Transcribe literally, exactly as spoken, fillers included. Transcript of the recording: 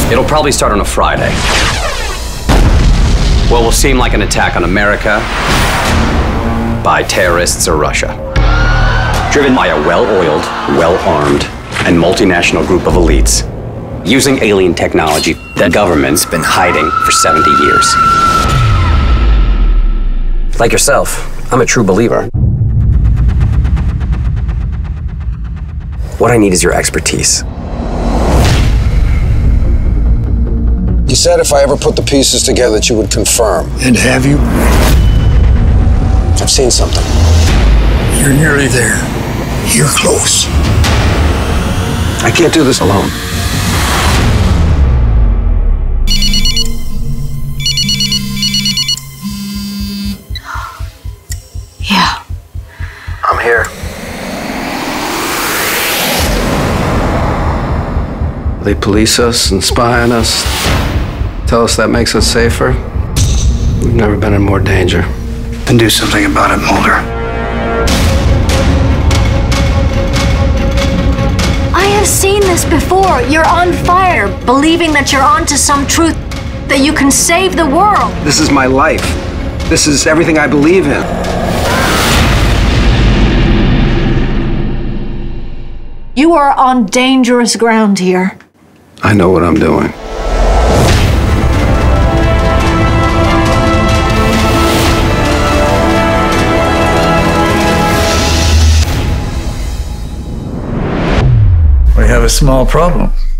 It'll probably start on a Friday. What will seem like an attack on America by terrorists or Russia. Driven by a well-oiled, well-armed, and multinational group of elites using alien technology that government's been hiding for seventy years. Like yourself, I'm a true believer. What I need is your expertise. You said if I ever put the pieces together that you would confirm. And have you? I've seen something. You're nearly there. You're close. I can't do this alone. Yeah. I'm here. They police us and spy on us, tell us that makes us safer. We've never been in more danger. And do something about it, Mulder. I have seen this before. You're on fire, believing that you're onto some truth, that you can save the world. This is my life. This is everything I believe in. You are on dangerous ground here. I know what I'm doing. We have a small problem.